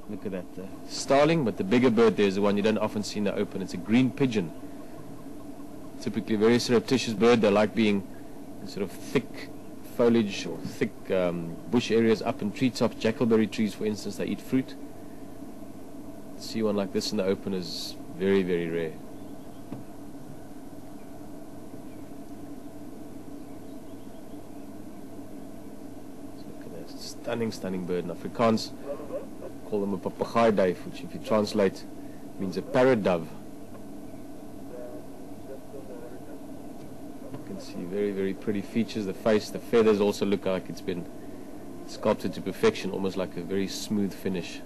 Look at that. Starling, but the bigger bird there is the one you don't often see in the open. It's a green pigeon. Typically a very surreptitious bird. They like being in sort of thick foliage or thick bush areas up in treetops. Jackalberry trees, for instance, they eat fruit. To see one like this in the open is very, very rare. So look at that. Stunning, stunning bird. In Afrikaans, call them a papegaai duif, which if you translate means a parrot dove. You can see very, very pretty features. The face, the feathers also look like it's been sculpted to perfection, almost like a very smooth finish.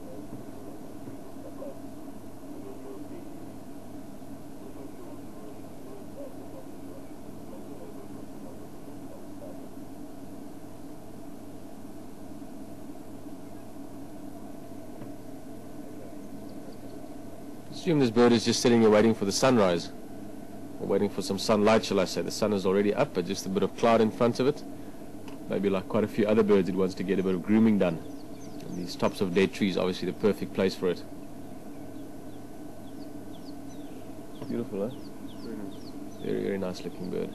Assume this bird is just sitting here waiting for the sunrise, or waiting for some sunlight, shall I say. The sun is already up, but just a bit of cloud in front of it. Maybe like quite a few other birds, it wants to get a bit of grooming done. And these tops of dead trees, obviously the perfect place for it. Beautiful, huh? Very nice. Very, very nice looking bird.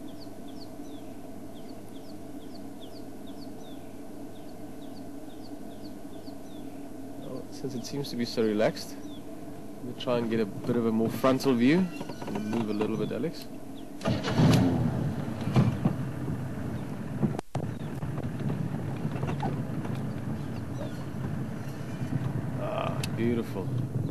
Well, since it seems to be so relaxed, we'll try and get a bit of a more frontal view. So we'll move a little bit, Alex. Ah, beautiful.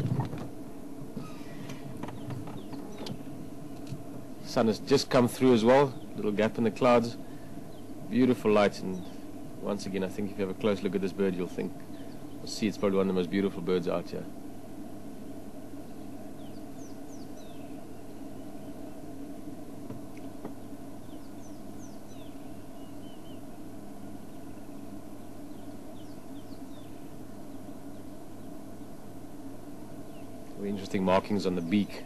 Sun has just come through as well. Little gap in the clouds. Beautiful light, and once again, I think if you have a close look at this bird, you'll see it's probably one of the most beautiful birds out here. Very interesting markings on the beak.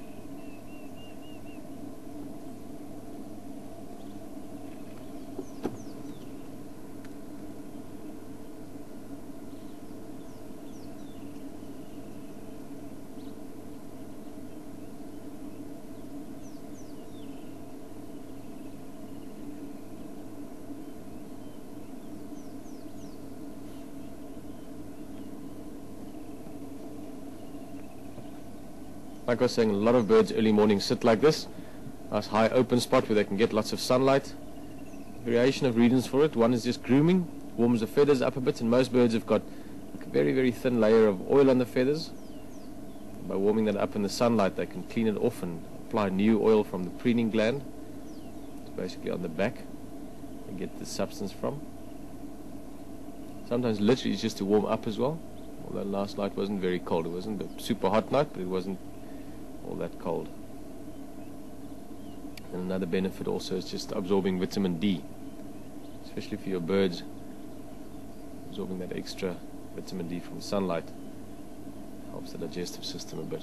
Like I was saying, a lot of birds early morning sit like this. Nice high open spot where they can get lots of sunlight. Variation of reasons for it. One is just grooming, warms the feathers up a bit, and most birds have got a very, very thin layer of oil on the feathers. By warming that up in the sunlight, they can clean it off and apply new oil from the preening gland. It's basically on the back they get the substance from. Sometimes literally it's just to warm up as well. Although last night wasn't very cold. It wasn't a super hot night, but it wasn't all that cold. And another benefit also is just absorbing vitamin D, especially for your birds. Absorbing that extra vitamin D from sunlight helps the digestive system a bit.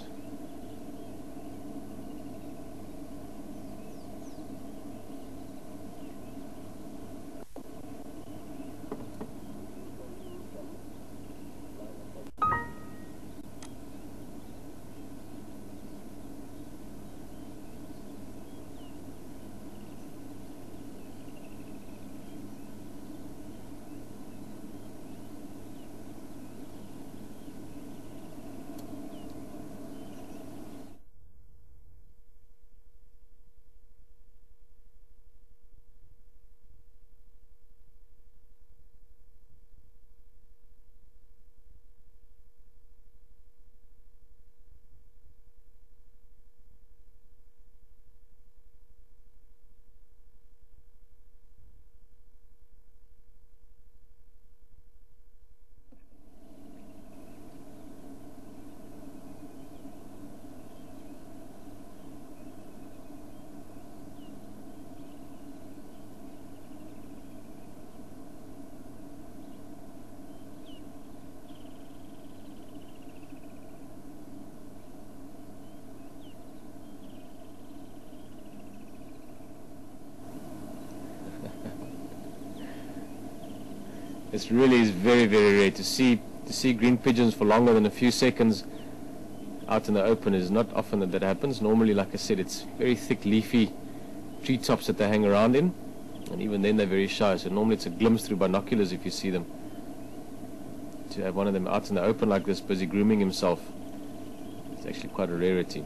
It really is very, very rare to see To see green pigeons for longer than a few seconds out in the open is not often that happens. Normally, like I said, it's very thick leafy treetops that they hang around in, and even then they're very shy, so normally it's a glimpse through binoculars if you see them. To have one of them out in the open like this, busy grooming himself, it's actually quite a rarity.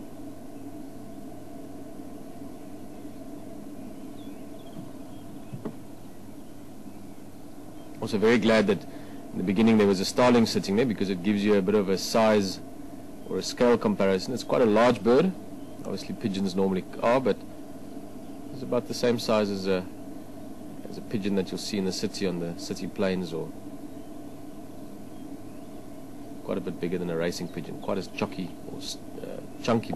Also very glad that in the beginning there was a starling sitting there, because it gives you a bit of a size or a scale comparison. It's quite a large bird. Obviously pigeons normally are, but it's about the same size as a pigeon that you'll see in the city on the city plains, or quite a bit bigger than a racing pigeon, quite as chunky or chunky.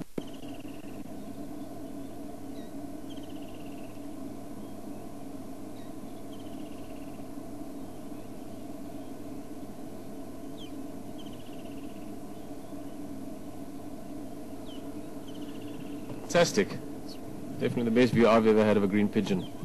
Fantastic. It's definitely the best view I've ever had of a green pigeon.